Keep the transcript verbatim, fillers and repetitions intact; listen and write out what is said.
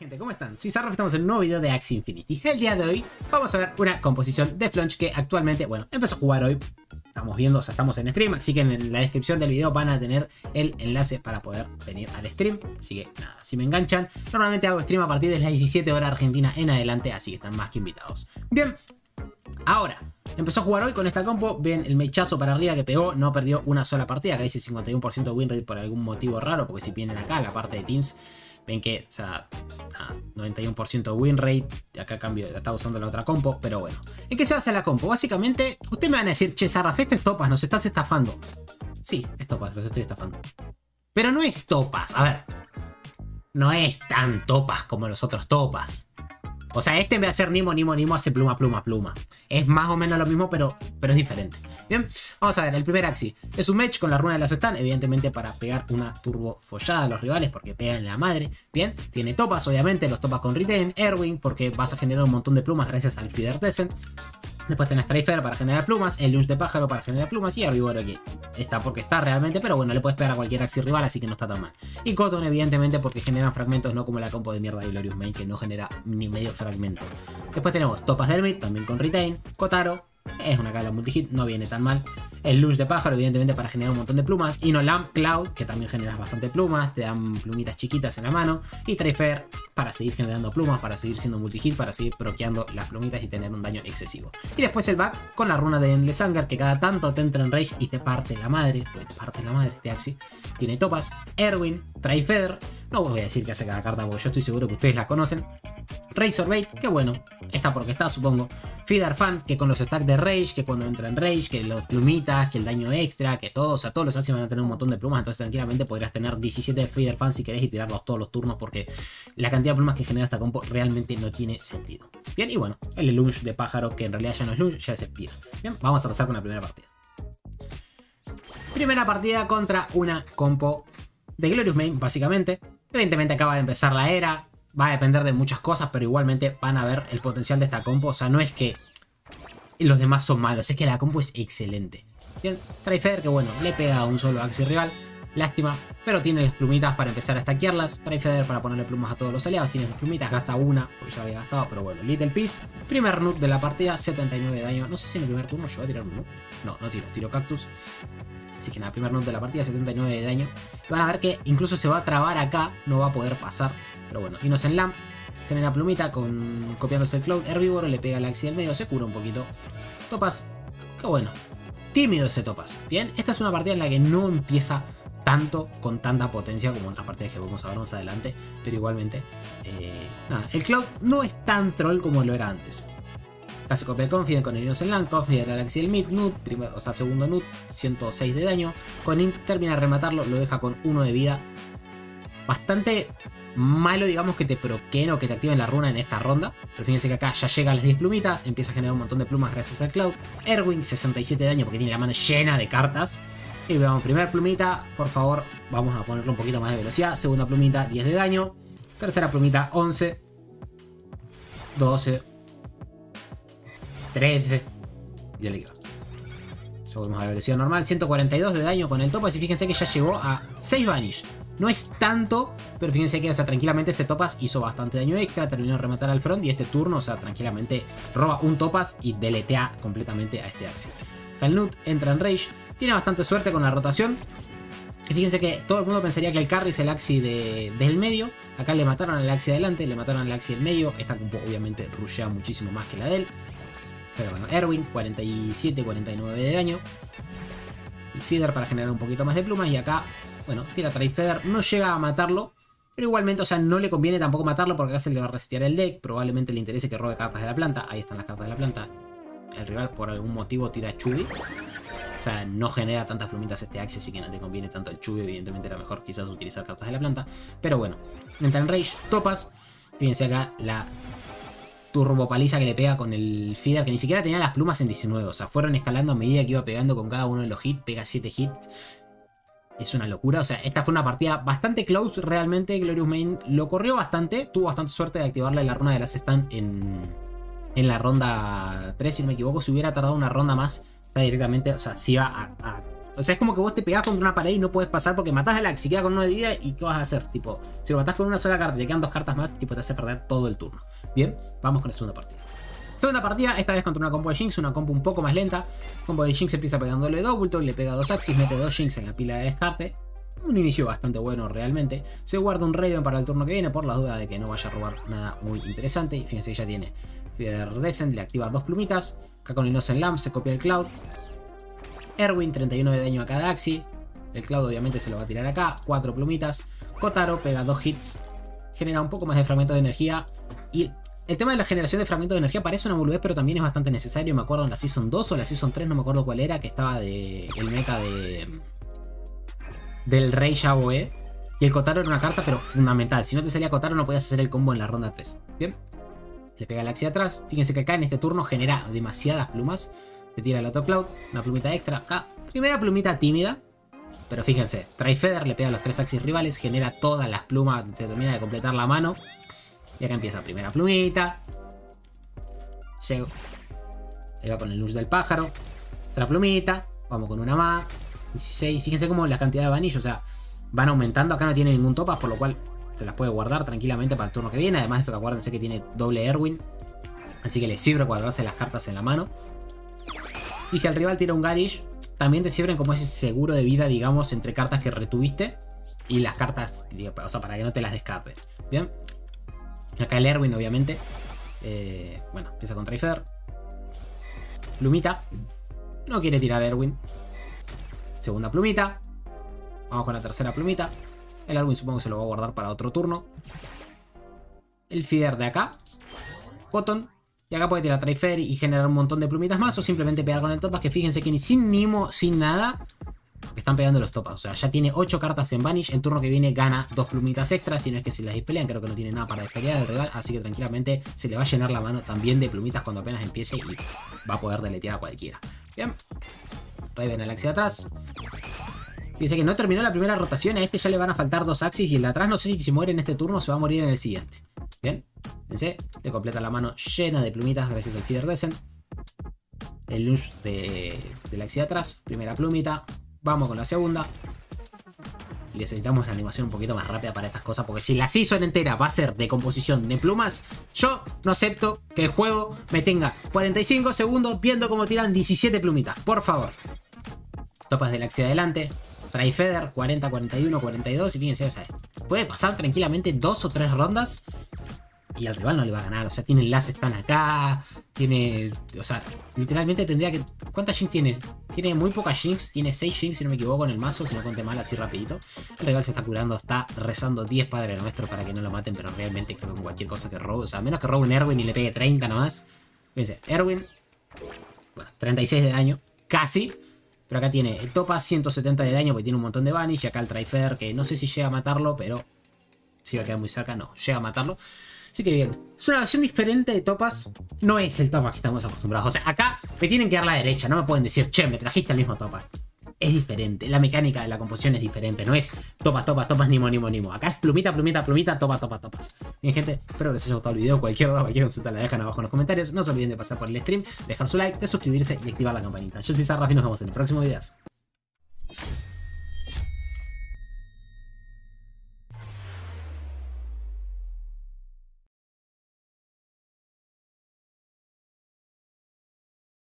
Gente, ¿cómo están? Soy Sarraf, estamos en un nuevo video de Axie Infinity. El día de hoy vamos a ver una composición de Flunch que actualmente, bueno, empezó a jugar hoy. Estamos viendo, o sea, estamos en stream, así que en la descripción del video van a tener el enlace para poder venir al stream. Así que nada, si me enganchan, normalmente hago stream a partir de las diecisiete horas Argentina en adelante, así que están más que invitados. Bien, ahora, empezó a jugar hoy con esta compo. Ven el mechazo para arriba que pegó, no perdió una sola partida. Acá dice cincuenta y uno por ciento de win rate por algún motivo raro, porque si vienen acá, la parte de teams, ven que, o sea, ah, noventa y uno por ciento de win rate. Acá cambio, está usando la otra compo, pero bueno. ¿En qué se basa la compo? Básicamente, ustedes me van a decir, che, Sarraf, esto es topas, nos estás estafando. Sí, es topas, los estoy estafando. Pero no es topas, a ver. No es tan topas como los otros topas. O sea, este en vez de hacer Nimo, Nimo, Nimo, hace pluma, pluma, pluma. Es más o menos lo mismo, pero, pero es diferente. Bien, vamos a ver, el primer Axie es un match con la runa de las stun, evidentemente para pegar una turbo follada a los rivales, porque pegan la madre. Bien, tiene topas, obviamente, los topas con Retain, Erwin, porque vas a generar un montón de plumas gracias al Feeder Descent. Después tenés Trifer para generar plumas, el Lunge de pájaro para generar plumas y Herbivoro que está porque está realmente, pero bueno, le puedes pegar a cualquier Axie rival, así que no está tan mal. Y Cotton, evidentemente, porque generan fragmentos, no como la compo de mierda de Glorious Main, que no genera ni medio fragmento. Después tenemos Topas de Hermit, también con Retain, Kotaro, es una cala multihit, no viene tan mal. El Lunge de pájaro, evidentemente, para generar un montón de plumas. Y no Lamp Cloud, que también generas bastante plumas, te dan plumitas chiquitas en la mano. Y Trifer para seguir generando plumas, para seguir siendo multihit, para seguir proqueando las plumitas y tener un daño excesivo. Y después el back con la runa de Endless Anger, que cada tanto te entra en rage y te parte la madre, porque te parte la madre este Axie. Tiene topas, Erwin, Trifeather, no voy a decir que hace cada carta porque yo estoy seguro que ustedes la conocen. Razorbait, que bueno, está porque está, supongo. Feeder Fan, que con los stacks de rage, que cuando entra en rage, que los plumitas, que el daño extra, que todos, o sea, todos los Axie van a tener un montón de plumas, entonces tranquilamente podrás tener diecisiete Feeder Fan si querés y tirarlos todos los turnos, porque la cantidad de plumas que genera esta compo realmente no tiene sentido. Bien, y bueno, el Lunge de pájaro, que en realidad ya no es Lunge, ya es Spear. Bien, vamos a pasar con la primera partida. Primera partida contra una compo de Glorious Main, básicamente. Evidentemente acaba de empezar la era, va a depender de muchas cosas, pero igualmente van a ver el potencial de esta compo. O sea, no es que los demás son malos, es que la compo es excelente. Bien, Trifeather, que bueno, le pega a un solo Axie rival. Lástima, pero tiene las plumitas para empezar a stackearlas. Trifeather para ponerle plumas a todos los aliados. Tiene las plumitas, gasta una, porque ya había gastado, pero bueno. Little Piece, primer Nut de la partida, setenta y nueve de daño. No sé si en el primer turno yo voy a tirar un Nut. No, no tiro, tiro Cactus. Así que nada, primer Nut de la partida, setenta y nueve de daño. Van a ver que incluso se va a trabar acá, no va a poder pasar. Pero bueno, Innocent Lamp genera plumita con copiándose el Cloud. Herbívoro le pega al Axie del medio, se cura un poquito. Topas, qué bueno. Tímido ese Topas. Bien, esta es una partida en la que no empieza tanto con tanta potencia como otras partidas que vamos a ver más adelante, pero igualmente eh, nada, el Cloud no es tan troll como lo era antes. Casi copia el Confident con el Innocent Lamp, Confident al Axie del Mid, Nut, primer, o sea segundo Nut, ciento seis de daño, con Int termina de rematarlo, lo deja con uno de vida. Bastante malo, digamos, que te proqueen o que te activen la runa en esta ronda, pero fíjense que acá ya llega a las diez plumitas, empieza a generar un montón de plumas gracias al Cloud. Erwin, sesenta y siete de daño porque tiene la mano llena de cartas. Y veamos, primer plumita, por favor, vamos a ponerle un poquito más de velocidad. Segunda plumita, diez de daño. Tercera plumita, once. doce. trece. Y ya le quedó. Ya volvemos a la velocidad normal. ciento cuarenta y dos de daño con el Topas. Y fíjense que ya llegó a seis Vanish. No es tanto, pero fíjense que, o sea, tranquilamente ese Topas hizo bastante daño extra. Terminó de rematar al front. Y este turno, o sea, tranquilamente roba un Topas y deletea completamente a este Axie. Calnut entra en rage. Tiene bastante suerte con la rotación. Y fíjense que todo el mundo pensaría que el carry es el Axie de, del medio. Acá le mataron al Axie adelante, le mataron al Axie del medio. Esta compo obviamente rushea muchísimo más que la de él. Pero bueno, Erwin, cuarenta y siete, cuarenta y nueve de daño. El Feeder para generar un poquito más de plumas. Y acá, bueno, tira Trifeather. No llega a matarlo. Pero igualmente, o sea, no le conviene tampoco matarlo porque acá se le va a resetear el deck. Probablemente le interese que robe cartas de la planta. Ahí están las cartas de la planta. El rival por algún motivo tira Chubby. O sea, no genera tantas plumitas este Axie, así que no te conviene tanto el Chubby. Evidentemente era mejor quizás utilizar cartas de la planta. Pero bueno, entra en rage, Topas. Fíjense acá la turbo paliza que le pega con el Feeder, que ni siquiera tenía las plumas en diecinueve. O sea, fueron escalando a medida que iba pegando con cada uno de los hits. Pega siete hits. Es una locura. O sea, esta fue una partida bastante close realmente. Glorious Main lo corrió bastante. Tuvo bastante suerte de activarle la runa de las stun en, en la ronda tres, si no me equivoco. Si hubiera tardado una ronda más, está directamente, o sea, si iba a, a O sea, es como que vos te pegás contra una pared y no puedes pasar porque matás al Axe y queda con una de vida. ¿Y qué vas a hacer? Tipo, si lo matás con una sola carta y te quedan dos cartas más, tipo, te hace perder todo el turno. Bien, vamos con la segunda partida. Segunda partida, esta vez contra una combo de Jinx, una combo un poco más lenta. Combo de Jinx empieza pegándole Doubletone, le pega dos Axis, mete dos Jinx en la pila de descarte. Un inicio bastante bueno realmente. Se guarda un Raven para el turno que viene por la duda de que no vaya a robar nada muy interesante. Y fíjense que ya tiene Feather Descent, le activa dos plumitas. Acá con Innocent Lamb se copia el Cloud. Erwin, treinta y uno de daño a cada Axi. El Cloud obviamente se lo va a tirar acá, cuatro plumitas. Kotaro pega dos hits. Genera un poco más de fragmento de energía. Y el tema de la generación de fragmentos de energía parece una boludez, pero también es bastante necesario. Me acuerdo en la Season dos o la Season tres, no me acuerdo cuál era, que estaba de el mecha de del Rey Yaoe. Y el Kotaro era una carta, pero fundamental. Si no te salía Kotaro, no podías hacer el combo en la ronda tres. Bien. Le pega el Axi atrás. Fíjense que acá en este turno genera demasiadas plumas. Se tira el otro Cloud. Una plumita extra. Acá, primera plumita tímida. Pero fíjense, Tri-Feather le pega a los tres Axis rivales. Genera todas las plumas. Se termina de completar la mano. Y acá empieza primera plumita. Llego. Llega con el Lunge del pájaro. Otra plumita. Vamos con una más. dieciséis. Fíjense cómo la cantidad de vanillos, o sea, van aumentando. Acá no tiene ningún topas, por lo cual se las puede guardar tranquilamente para el turno que viene. Además, acuérdense que tiene doble Erwin. Así que le sirve guardarse las cartas en la mano. Y si el rival tira un Garish, también te sirven como ese seguro de vida, digamos, entre cartas que retuviste y las cartas, o sea, para que no te las descartes. Bien. Acá el Erwin, obviamente. Eh, bueno, empieza con Tri-Feather. Plumita. No quiere tirar Erwin. Segunda plumita. Vamos con la tercera plumita. El Erwin supongo que se lo va a guardar para otro turno. El Feeder de acá. Cotton. Y acá puede tirar Tri-Feather y generar un montón de plumitas más. O simplemente pegar con el topas. Que fíjense que ni sin mimo, sin nada, que están pegando los topas. O sea, ya tiene ocho cartas en Vanish. El turno que viene gana dos plumitas extras. Si no es que se las dispelean. Creo que no tiene nada para despelear el rival. Así que tranquilamente se le va a llenar la mano también de plumitas cuando apenas empiece. Y va a poder deletear a cualquiera. Bien. Raven al Axi de atrás. Fíjense que no terminó la primera rotación. A este ya le van a faltar dos Axis. Y el de atrás no sé si se muere en este turno o se va a morir en el siguiente. Bien. Fíjense. Le completa la mano llena de plumitas gracias al Feeder Descent. El Lunge de, del Axi de atrás. Primera plumita. Vamos con la segunda. Y necesitamos una animación un poquito más rápida para estas cosas. Porque si la season entera va a ser de composición de plumas, yo no acepto que el juego me tenga cuarenta y cinco segundos viendo cómo tiran diecisiete plumitas. Por favor. Topas del Axi adelante. Tri-Feather, cuarenta, cuarenta y uno, cuarenta y dos. Y fíjense, o sea, puede pasar tranquilamente dos o tres rondas. Y al rival no le va a ganar. O sea, tiene enlaces, están acá. Tiene. O sea, literalmente tendría que. ¿Cuántas Jinx tiene? Tiene muy pocas Jinx. Tiene seis Jinx, si no me equivoco, en el mazo. Si no cuente mal, así rapidito. El rival se está curando. Está rezando diez Padre Nuestro para que no lo maten. Pero realmente creo que con cualquier cosa que robe. O sea, a menos que robe un Erwin y le pegue treinta nomás. Fíjense, Erwin. Bueno, treinta y seis de daño. Casi. Pero acá tiene el Topa, ciento setenta de daño porque tiene un montón de Vanish. Y acá el Tri-Feather, que no sé si llega a matarlo, pero si va a quedar muy cerca, no, llega a matarlo. Así que bien, es una versión diferente de Topas. No es el Topas que estamos acostumbrados. O sea, acá me tienen que dar la derecha. No me pueden decir, che, me trajiste el mismo Topas. Es diferente, la mecánica de la composición es diferente. No es Topas, Topas, Topas, Nimo, Nimo, Nimo. Acá es plumita, plumita, plumita, Topas, Topas, Topas. Bien, gente, espero que les haya gustado el video. Cualquier duda, cualquier consulta la dejan abajo en los comentarios. No se olviden de pasar por el stream, dejar su like, de suscribirse y activar la campanita. Yo soy Sarraf y nos vemos en el próximo video.